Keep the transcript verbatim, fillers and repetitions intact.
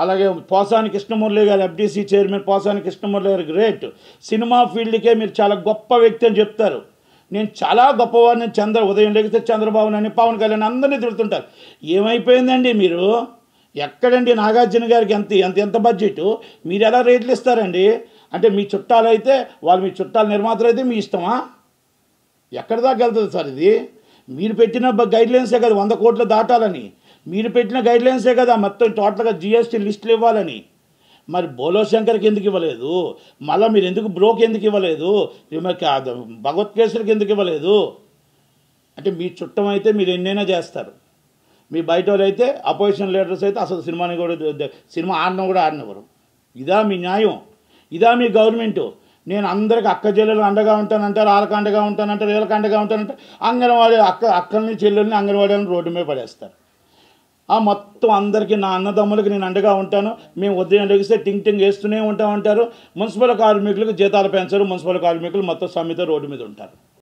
అలాగే పోసాని కృష్ణమురళి గారు FDC chairman Posani Krishna Murali గారు గ్రేట్. సినిమా ఫీల్డ్కే మీరు చాలా గొప్ప వ్యక్తి అని చెప్తారు. నేను చాలా గొప్పవాడిని, చంద్ర ఉదయం లేకపోతే చంద్రబాబు నాయుడు పవన్ కళ్యాణ్ అందరినీ తిడుతుంటారు. ఏమైపోయిందండి మీరు? ఎక్కడండి నాగార్జున గారికి ఎంత ఎంత ఎంత బడ్జెట్, మీరు ఎలా రేట్లు ఇస్తారండి? అంటే మీ చుట్టాలు అయితే వాళ్ళు, మీ చుట్టాల నిర్మాతలు అయితే మీ ఇష్టమా? ఎక్కడి దాకా వెళ్తుంది సార్ ఇది? మీరు పెట్టిన గైడ్లైన్సే కదా వంద కోట్లు దాటాలని, మీరు పెట్టిన గైడ్లైన్సే కదా మొత్తం టోటల్గా జిఎస్టీ లిస్టులు ఇవ్వాలని. మరి బోలో శంకర్కి ఎందుకు ఇవ్వలేదు? మళ్ళీ మీరు ఎందుకు బ్రోకి ఎందుకు ఇవ్వలేదు? భగవత్ కేసులకు ఎందుకు ఇవ్వలేదు? అంటే మీ చుట్టం అయితే మీరు ఎన్నైనా చేస్తారు. మీ బయట వాళ్ళు అయితే అపోజిషన్ లీడర్స్ అయితే అసలు సినిమాని కూడా సినిమా ఆడడం కూడా ఆడినవారు. ఇదా మీ న్యాయం? ఇదా మీ గవర్నమెంటు? నేను అందరికి అక్క చెల్లెలు అండగా ఉంటానంటారు, వాళ్ళకి అండగా ఉంటానంటారు, వీళ్ళకి అండగా ఉంటానంటారు. అంగన్వాడీ అక్క అక్కల్ని చెల్లెల్ని అంగన్వాడీని రోడ్డు మీద పడేస్తారు. ఆ మొత్తం అందరికీ నా అన్నదమ్ములకి నేను అండగా ఉంటాను, మేము ఉదయం లెగిస్తే టింగ్ టింగ్ వేస్తూనే ఉంటామంటారు. మున్సిపల్ కార్మికులకు జీతాలు పెంచరు, మున్సిపల్ కార్మికులు మొత్తం సమ్మెతో రోడ్డు మీద ఉంటారు.